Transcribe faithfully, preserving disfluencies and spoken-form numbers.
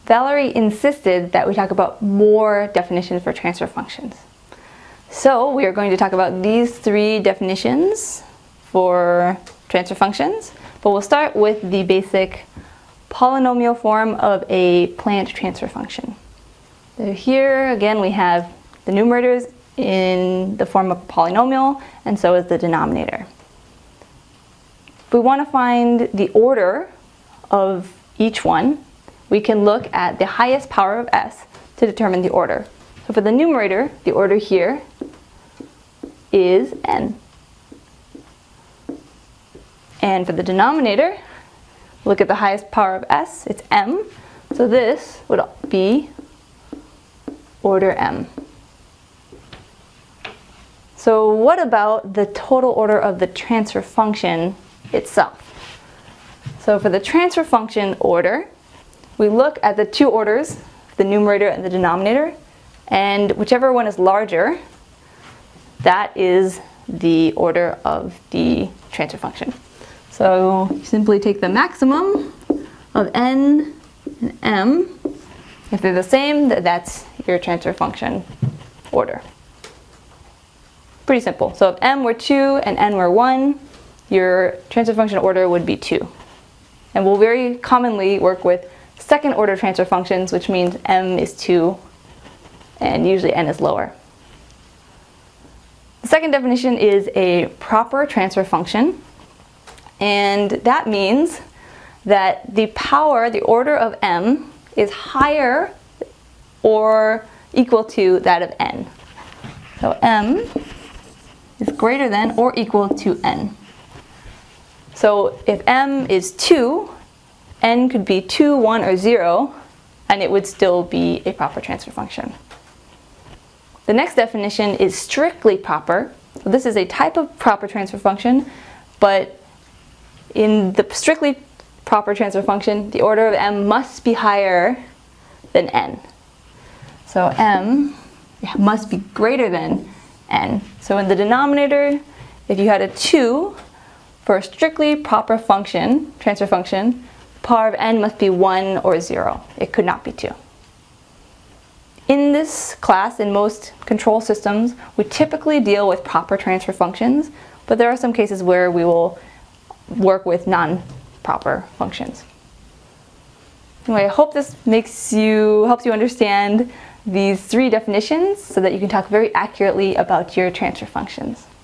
Valerie insisted that we talk about more definitions for transfer functions. So we are going to talk about these three definitions for transfer functions, but we'll start with the basic polynomial form of a planned transfer function. So here again we have the numerators in the form of a polynomial, and so is the denominator. If we want to find the order of each one, we can look at the highest power of s to determine the order. So for the numerator, the order here is n. And for the denominator, look at the highest power of s, it's m. So this would be order m. So what about the total order of the transfer function itself? So for the transfer function order, we look at the two orders, the numerator and the denominator, and whichever one is larger, that is the order of the transfer function. So you simply take the maximum of n and m. If they're the same, that's your transfer function order. Pretty simple. So if m were two and n were one, your transfer function order would be two. And we'll very commonly work with second order transfer functions, which means m is two and usually n is lower. The second definition is a proper transfer function, and that means that the power, the order of m, is higher or equal to that of n. So m is greater than or equal to n. So if m is two, n could be two, one, or zero, and it would still be a proper transfer function. The next definition is strictly proper. So this is a type of proper transfer function, but in the strictly proper transfer function, the order of m must be higher than n. So m must be greater than n. So in the denominator, if you had a two, for a strictly proper function, transfer function, the power of n must be one or zero. It could not be two. In this class, in most control systems, we typically deal with proper transfer functions, but there are some cases where we will work with non-proper functions. Anyway, I hope this makes you, helps you understand these three definitions so that you can talk very accurately about your transfer functions.